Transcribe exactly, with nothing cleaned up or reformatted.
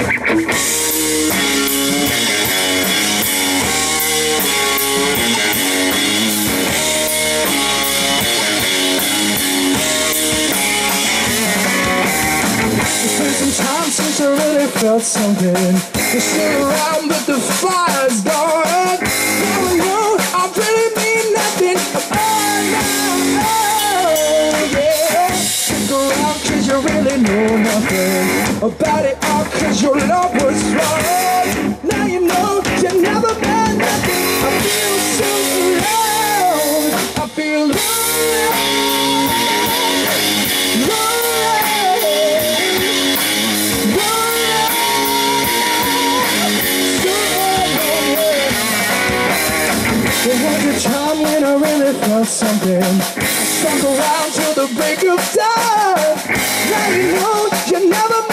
Since I really felt something, you sit around but the fire's gone. Now I know I really mean nothing. Oh no, yeah. Stick around cause you really know nothing about it all cause your love was wrong. Now you know you never meant nothing. I feel so alone. I feel alone. There was a time when I really felt something. I stuck around till the break of dawn. Now you know you never